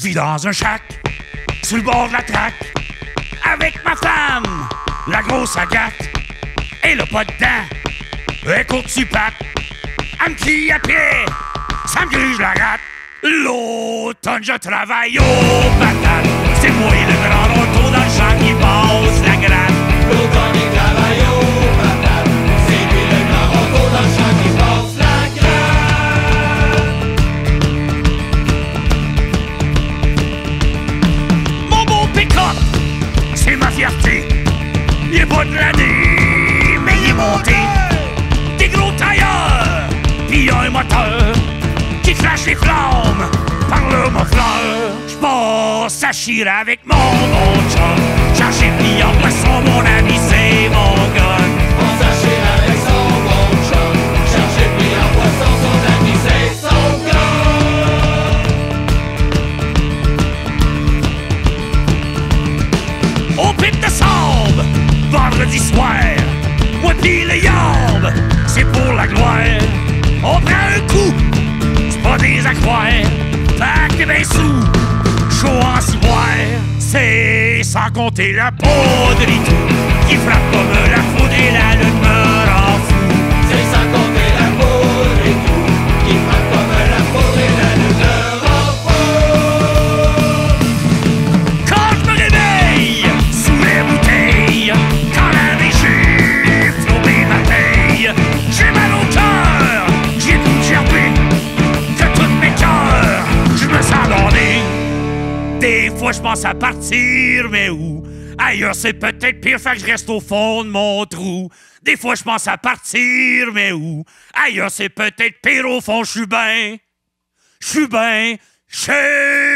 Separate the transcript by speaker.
Speaker 1: vis dans un shack, sur le bord de la traque, avec ma femme, la grosse agate. Elle a pas de dents, elle court sur pattes. Elle me crie à pied, ça me gruge la rate. L'automne, je travaille aux patates. C'est moi et le grand retour dans le champ qui passe la gratte.
Speaker 2: L'automne, il travaille aux patates. C'est lui le grand retour dans le champ qui passe la gratte.
Speaker 1: Mon beau pick-up, c'est ma fierté. Il est pas de l'année, mais il est monté. Des gros tailleurs, pis un moteur qui flash les flammes par le muffler. J'passe à chier avec mon bon chum. Chercher pis en poisson, mon ami, c'est mon gun.
Speaker 2: On s'achète avec son bon chum. Chercher pis en poisson, son ami, c'est son gun.
Speaker 1: Au pit de sable, vendredi soir, moi pis le yard, c'est pour la gloire. On prend un coup, c'est pas des accroires, fait que t'es ben sous, chaud en ciboire. C'est sans compter la poudre et tout, qui frappe comme la foudre et la lune me rend fou.
Speaker 2: C'est sans compter la poudre et tout, qui frappe comme la foudre et la lune me rend fou.
Speaker 1: Quand je me réveille, sous les bouteilles, quand la régie flobé ma paye, j'ai mal au cœur, j'ai tout gerbé, que toutes mes cœurs, je me sens bandé. Des fois je pense à partir, mais où? Ailleurs c'est peut-être pire, fait que je reste au fond de mon trou. Des fois je pense à partir, mais où? Ailleurs c'est peut-être pire, au fond je suis bien chez